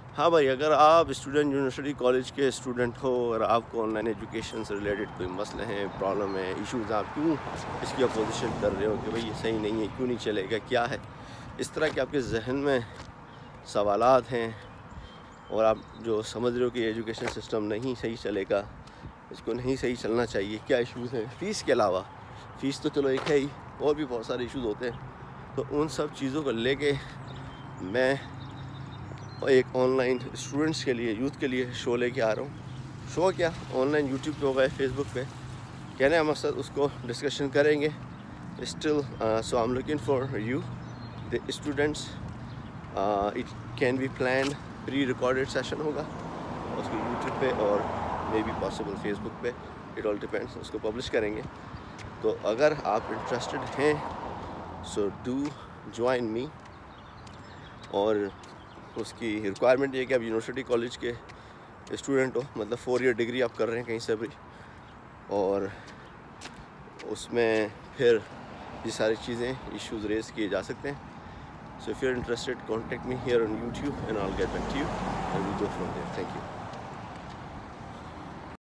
ہاں بھائی، اگر آپ اسٹوڈنٹ یونیورسٹی کالج کے اسٹوڈنٹ ہو اور آپ کو آن لائن ایجوکیشن سے ریلیٹڈ کوئی مسئلے ہیں، پرابلم ہے، ایشوز، آپ کیوں اس کی اپوزیشن کر رہے ہو کہ بھائی یہ صحیح نہیں ہے، کیوں نہیں چلے گا، کیا ہے، اس طرح کے آپ کے ذہن میں سوالات ہیں اور آپ جو سمجھ رہے ہو کہ ایجوکیشن سسٹم نہیں صحیح چلے گا، اس کو نہیں صحیح چلنا چاہیے، کیا ایشوز ہیں فیس کے علاوہ؟ فیس تو چلو ایک ہے ہی، اور بھی بہت سارے ایشوز ہوتے ہیں. تو ان سب چیزوں کو لے کے میں ایک آن لائن اسٹوڈنٹس کے لیے، یوتھ کے لیے شو لے کے آ رہا ہوں. شو کیا، آن لائن یوٹیوب پہ ہوگا، فیس بک پہ، کہنے کا مقصد اس کو ڈسکشن کریں گے. Still so I am looking for you the students. It can be planned pre recorded session ہوگا اس کو یوٹیوب پہ اور may be possible Facebook پہ، اٹ آل ڈپینڈس، اس کو پبلش کریں گے. تو اگر آپ انٹرسٹڈ ہیں سو ڈو جوائن می. اور اس کی ریکوائرمنٹ یہ ہے کہ آپ یونیورسٹی کالج کے اسٹوڈنٹ ہو، مطلب 4 ایئر ڈگری آپ کر رہے ہیں کہیں سے بھی، اور اس میں پھر یہ ساری چیزیں ایشوز ریز کیے جا سکتے ہیں. So if you're interested, contact me here on YouTube and I'll get back to you and we'll go from there. Thank you.